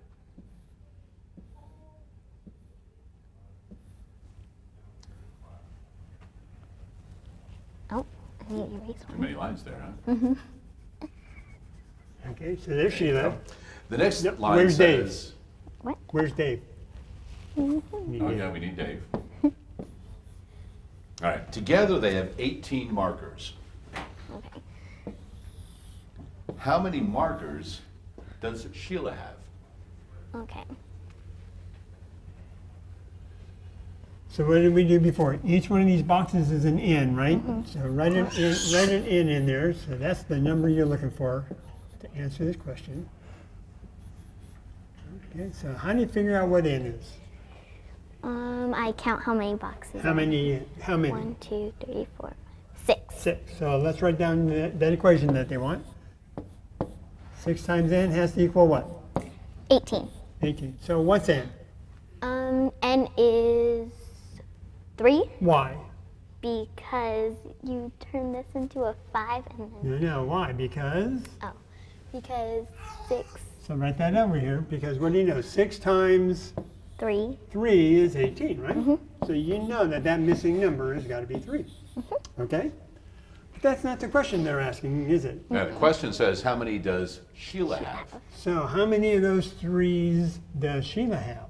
Oh, I need to erase Too one. many lines there, huh? Mm-hmm. Okay, so there's Sheila. The next Yep, line where's Dave? says... What? Where's Dave? Oh, yeah, we need Dave. All right, together they have 18 markers. Okay. How many markers does Sheila have? Okay. So what did we do before? Each one of these boxes is an N, right? So write an N in there. So that's the number you're looking for to answer this question. Okay, so how do you figure out what N is? I count how many boxes. How many? How many? 1, 2, 3, 4, 6. 6. So let's write down that equation that they want. 6 times N has to equal what? 18. 18. So what's N? N is 3. Why? Because you turn this into a 5 and then... No, why? Because? Oh, because 6. So write that over here, because what do you know? 6 times 3. 3 is 18, right? So you know that that missing number has got to be 3. Okay? But that's not the question they're asking, is it? Now, the question says, how many does Sheila have? So how many of those 3s does Sheila have?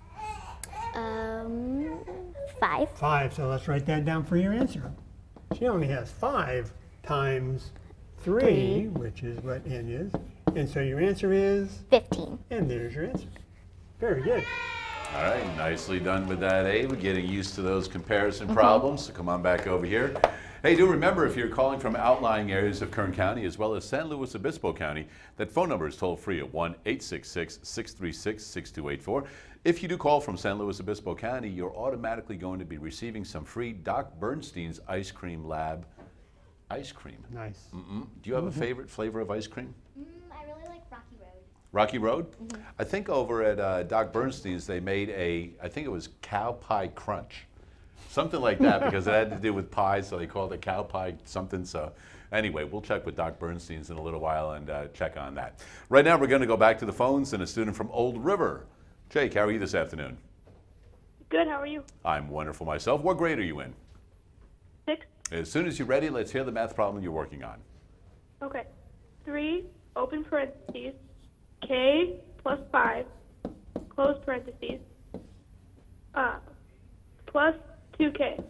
5. 5. So let's write that down for your answer. She only has 5 times 3, which is what N is. And so your answer is? 15. And there's your answer. Very good. All right, nicely done with that, Abe. Getting used to those comparison problems. So come on back over here. Hey, do remember, if you're calling from outlying areas of Kern County as well as San Luis Obispo County, that phone number is toll free at 1-866-636-6284. If you do call from San Luis Obispo County, you're automatically going to be receiving some free Doc Bernstein's Ice Cream Lab ice cream. Nice. Do you have a favorite flavor of ice cream? I really like Rocky Road. Rocky Road? I think over at Doc Bernstein's they made I think it was cow pie crunch. Something like that, because it had to do with pies, so they called it cow pie something. So anyway, we'll check with Doc Bernstein's in a little while and check on that. Right now we're going to go back to the phones and a student from Old River. Jake, how are you this afternoon? Good, how are you? I'm wonderful myself. What grade are you in? 6. As soon as you're ready, let's hear the math problem you're working on. Okay. 3, open parentheses, K plus 5, close parentheses, plus 2K.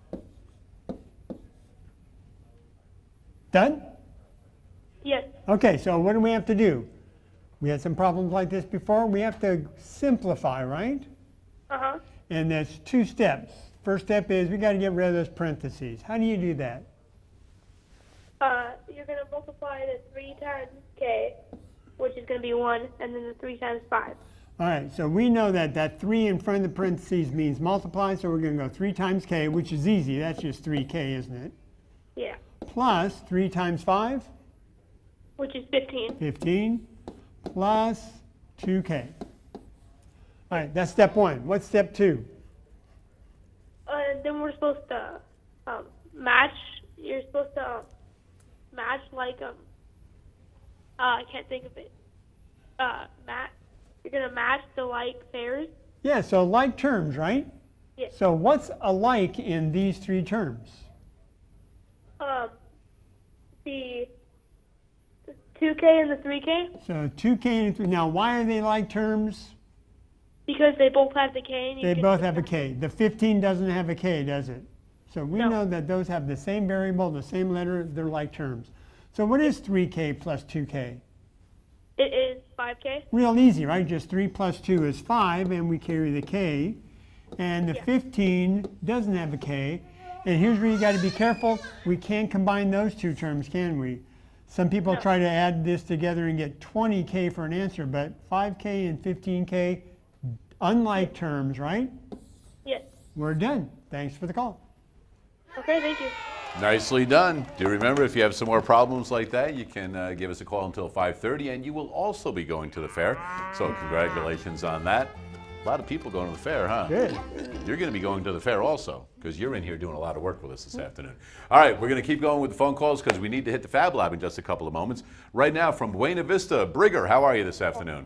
Done? Yes. Okay, so what do we have to do? We had some problems like this before. We have to simplify, right? Uh-huh. And that's 2 steps. First step is we got to get rid of those parentheses. How do you do that? You're going to multiply the 3 times K, which is going to be 1, and then the 3 times 5. All right, so we know that that 3 in front of the parentheses means multiply, so we're going to go 3 times K, which is easy. That's just 3K, isn't it? Yeah. Plus 3 times 5? Which is 15. 15 plus 2K. All right, that's step 1. What's step 2? Then we're supposed to match. You're supposed to match like I can't think of it. You're gonna match the like pairs. Yeah, so like terms, right? Yeah. So what's alike in these 3 terms? The 2K and the 3K. So 2K and 3. Now, why are they like terms? Because they both have the K. And They both have a K. The 15 doesn't have a K, does it? So we know that those have the same variable, the same letter, they're like terms. So what is 3K plus 2K? It is 5K. Real easy, right? Just 3 plus 2 is 5, and we carry the K. And the 15 doesn't have a K. And here's where you got to be careful. We can't combine those 2 terms, can we? Some people try to add this together and get 20K for an answer, but 5K and 15K, unlike terms, right? Yes. We're done. Thanks for the call. Okay, thank you. Nicely done. Do remember, if you have some more problems like that, you can give us a call until 5:30, and you will also be going to the fair. So congratulations on that. A lot of people going to the fair, huh? Good. You're going to be going to the fair also, because you're in here doing a lot of work with us this afternoon. All right, we're going to keep going with the phone calls because we need to hit the Fab Lab in just a couple of moments. Right now from Buena Vista, Brigger, how are you this afternoon?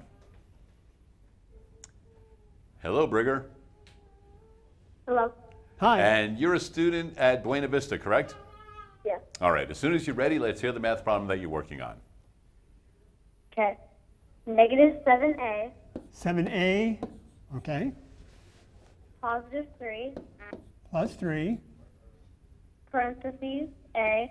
Hello, Brigger. Hello. Hi. And you're a student at Buena Vista, correct? Yeah. All right, as soon as you're ready, let's hear the math problem that you're working on. Okay. Negative 7a, 7a, okay, positive 3, plus 3, parentheses, a,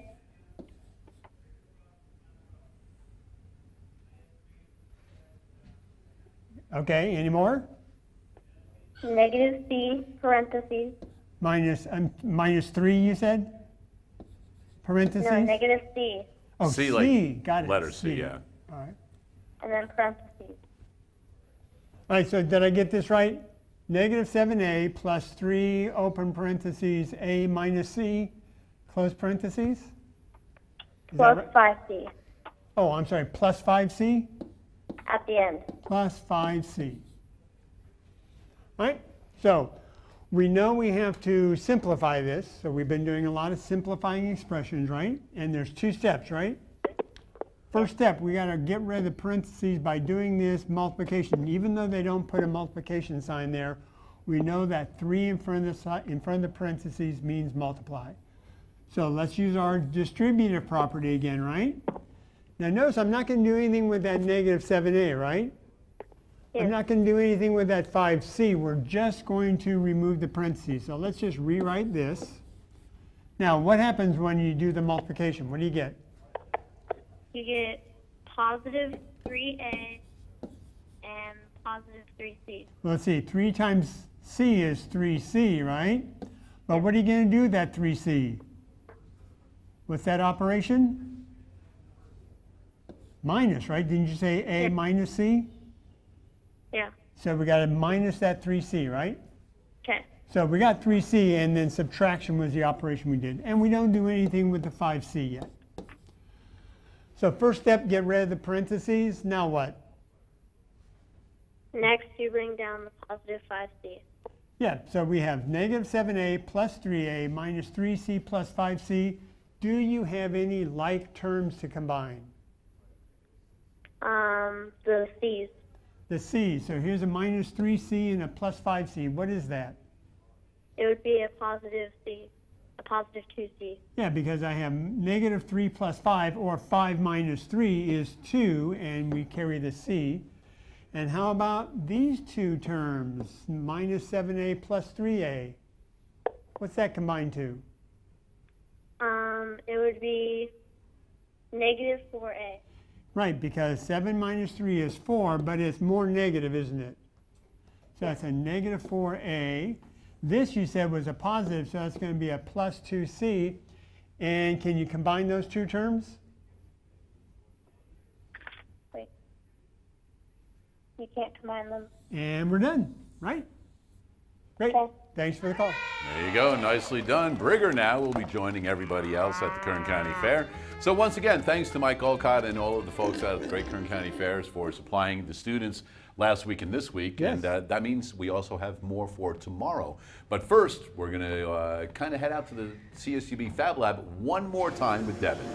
okay, any more? negative c, parentheses. Minus 3, you said? Parentheses? No, negative c. Oh, C, C, like got it. letter C, yeah. All right. And then parentheses. All right, so did I get this right? Negative 7a plus 3, open parentheses, a minus c, close parentheses? Is Plus that right? 5c Oh, I'm sorry, plus 5c? at the end. Plus 5c. All right, so we know we have to simplify this. So we've been doing a lot of simplifying expressions, right? And there's 2 steps, right? First step, we got to get rid of the parentheses by doing this multiplication. Even though they don't put a multiplication sign there, we know that 3 in front of the parentheses means multiply. So let's use our distributive property again, right? Now notice I'm not going to do anything with that negative 7a, right? I'm not going to do anything with that 5c. We're just going to remove the parentheses. So let's just rewrite this. Now, what happens when you do the multiplication? What do you get? You get positive 3a and positive 3c. Well, let's see. 3 times c is 3c, right? But what are you going to do with that 3c? What's that operation? Minus, right? Didn't you say a minus c? Yeah. So we got to minus that 3c, right? Okay. So we got 3c, and then subtraction was the operation we did. And we don't do anything with the 5c yet. So first step, get rid of the parentheses. Now what? Next, you bring down the positive 5c. Yeah, so we have negative 7a plus 3a minus 3c plus 5c. Do you have any like terms to combine? The c's. The c. So here's a minus 3c and a plus 5c. What is that? It would be a positive c, a positive 2c. Yeah, because I have negative 3 plus 5, or 5 minus 3 is 2, and we carry the c. And how about these 2 terms, minus 7a plus 3a? What's that combined to? It would be negative 4a. Right, because 7 minus 3 is 4, but it's more negative, isn't it? So that's a negative 4a. This you said was a positive, so that's going to be a plus 2c. And can you combine those 2 terms? Wait. You can't combine them. And we're done, right? Great. Okay. Thanks for the call. There you go. Nicely done. Brigger now will be joining everybody else at the Kern County Fair. So once again, thanks to Mike Olcott and all of the folks out at the great Kern County Fairs for supplying the students last week and this week. Yes. And that means we also have more for tomorrow. But first, we're going to kind of head out to the CSU Fab Lab one more time with Devin.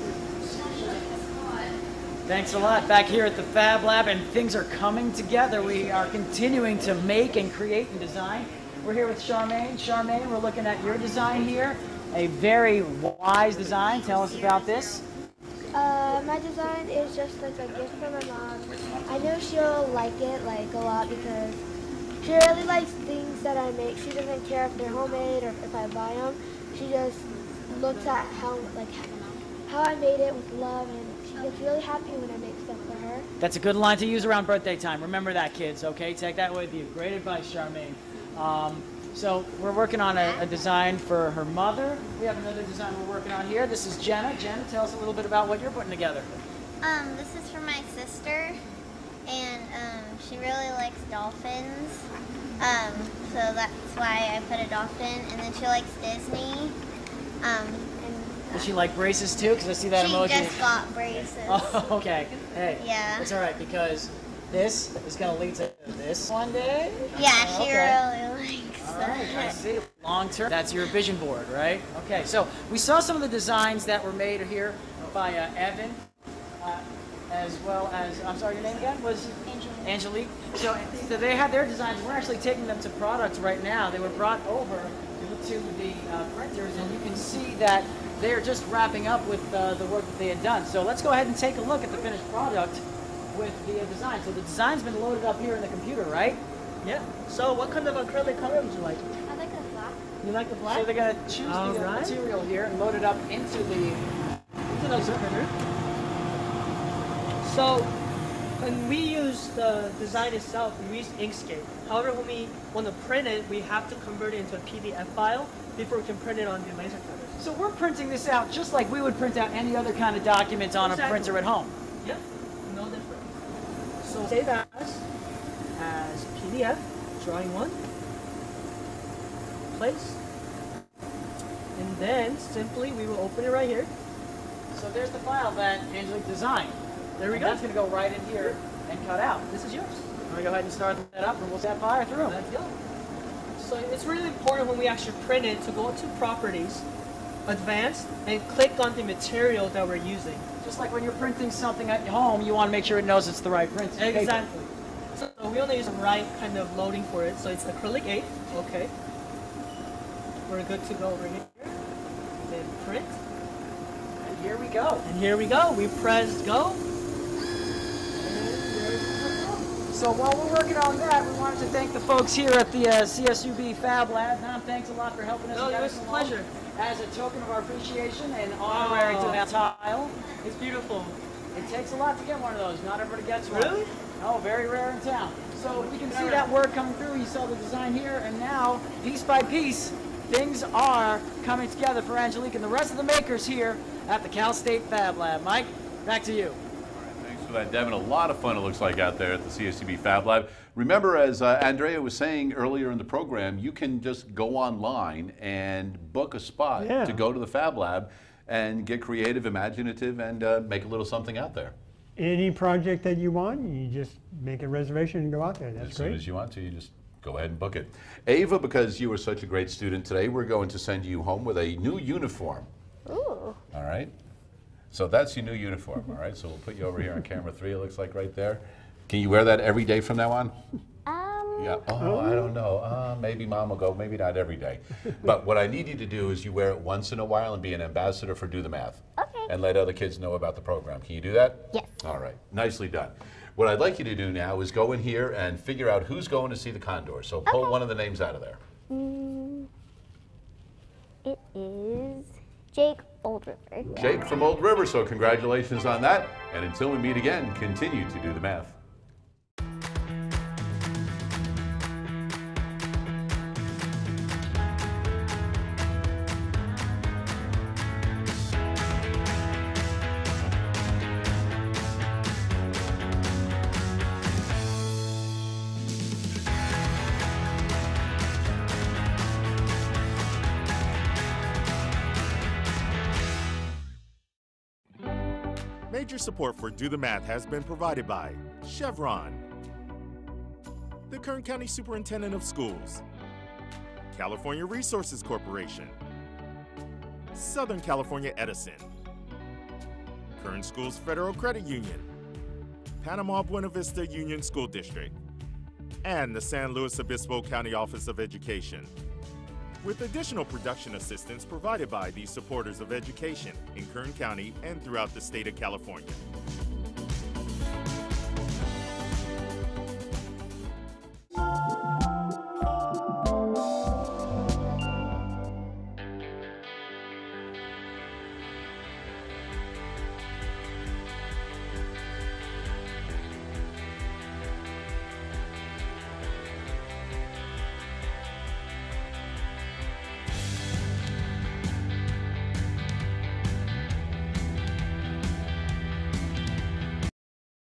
Thanks a lot. Back here at the Fab Lab, and things are coming together. We are continuing to make and create and design. We're here with Charmaine. Charmaine, we're looking at your design here. A very wise design. Tell us about this. My design is just like a gift from my mom. I know she'll like it a lot because she really likes things that I make. She doesn't care if they're homemade or if I buy them. She just looks at how I made it with love, and she gets really happy when I make stuff for her. That's a good line to use around birthday time. Remember that, kids, okay? Take that with you. Great advice, Charmaine. So we're working on a design for her mother. We have another design we're working on here. This is Jenna. Jenna, tell us a little bit about what you're putting together. This is for my sister, and she really likes dolphins. So that's why I put a dolphin, and then she likes Disney. Does she like braces too? Because I see that emoji. She just got braces. Oh, okay. Hey. Yeah. It's all right because this is going to lead to this one day. Yeah, she okay. really likes All that. right, I see. Long term. That's your vision board, right? Okay. So we saw some of the designs that were made here by Evan, as well as, I'm sorry, your name again was Angelique. So they had their designs. We're actually taking them to products right now. They were brought over to the printers, and you can see that they're just wrapping up with the work that they had done. So let's go ahead and take a look at the finished product with the design. So the design's been loaded up here in the computer, right? Yeah. So what kind of acrylic color would you like? I like the black. You like the black? So they're going to choose the material here and load it up into the printer. So when we use the design itself, we use Inkscape. However, when we want to print it, we have to convert it into a PDF file before we can print it on the laser cutter. So we're printing this out just like we would print out any other kind of document on a printer at home. Yep, no different. So save as PDF, drawing one, place, and then simply we will open it right here. So there's the file that Angelique designed. There we go. That's going to go right in here and cut out. This is yours. I'm going to go ahead and start that up and we'll set fire through. Let's go. So it's really important when we actually print it to go to Properties, Advanced, and click on the material that we're using. Just like when you're printing something at home, you want to make sure it knows it's the right print. Exactly. So we only use the right kind of loading for it. So it's acrylic 8. Okay. We're good to go over here. Then print. And here we go. And here we go. We press go. So while we're working on that, we wanted to thank the folks here at the CSU FabLab. Nam, thanks a lot for helping us. No, it was a pleasure. As a token of our appreciation and honorary to that tile. It's beautiful. It takes a lot to get one of those. Not everybody gets one. Really? Oh, very rare in town. So you can see that work coming through. You saw the design here, and now, piece by piece, things are coming together for Angelique and the rest of the makers here at the Cal State FabLab. Mike, back to you. Thanks for that, Devin. A lot of fun it looks like out there at the CSU FabLab. Remember, as Andrea was saying earlier in the program, you can just go online and book a spot to go to the FabLab and get creative, imaginative, and make a little something out there. Any project that you want, you just make a reservation and go out there. That's great. As soon as you want to, you just go ahead and book it. Ava, because you were such a great student today, we're going to send you home with a new uniform. Ooh. All right? So that's your new uniform, all right? So we'll put you over here on camera 3, it looks like right there. Can you wear that every day from now on? Yeah. Oh, I don't know. Maybe Mom will go. Maybe not every day. But what I need you to do is you wear it once in a while and be an ambassador for Do the Math. Okay. And let other kids know about the program. Can you do that? Yes. All right. Nicely done. What I'd like you to do now is go in here and figure out who's going to see the condor. So pull one of the names out of there. It is Jake Old River. Jake from Old River. So congratulations on that. And until we meet again, continue to do the math. Major support for Do the Math has been provided by Chevron, the Kern County Superintendent of Schools, California Resources Corporation, Southern California Edison, Kern Schools Federal Credit Union, Panama Buena Vista Union School District, and the San Luis Obispo County Office of Education, with additional production assistance provided by the supporters of education in Kern County and throughout the state of California.